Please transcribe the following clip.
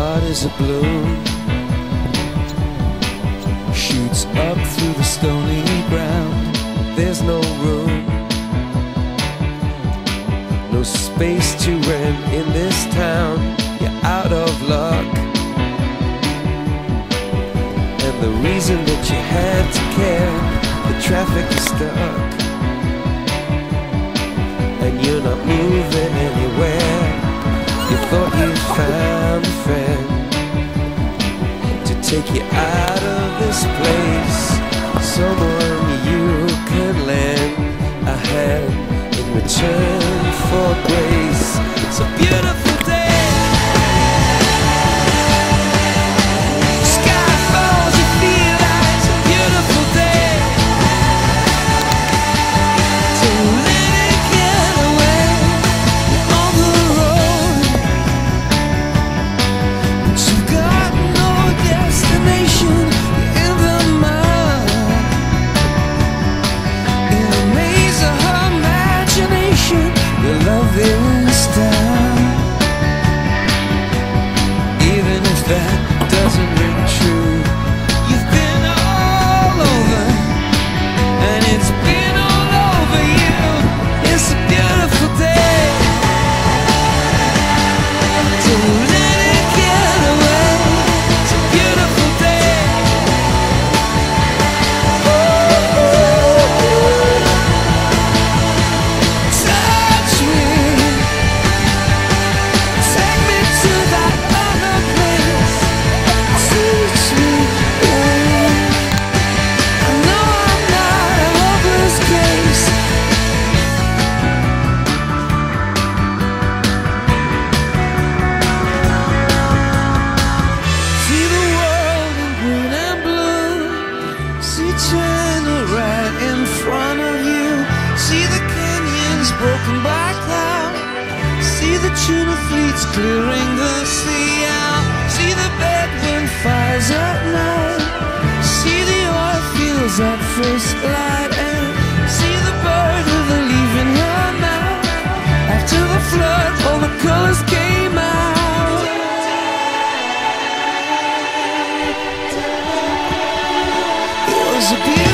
heart is a balloon, shoots up through the stony ground. There's no room, no space to rent in this town. You're out of luck, and the reason that you had to care, the traffic is stuck, and you're not moving anywhere. You thought you found a friend to take you out of this place, someone you could lend a hand in return for grace. It's a beautiful day, sky falls, you feel like it's a beautiful day. So let it get away on the road, but you've got no destination in the mud, in the maze of her imagination. Your love is down, even if that doesn't ring true. You've been all over, and it's been all over you. It's a beautiful day, so let it get away. It's a beautiful day. Touch me, take me to that other place. Teach me, I know I'm not a hopeless case. See the world in green and blue, see China right in front of you, see the canyons broken by cloud, see the tuna fleets clearing the sea out, see the bedroom fires at night, see the oil fields at first light, and see the bird with a leaf in her mouth. After the flood, all the colors came out. It was a beautiful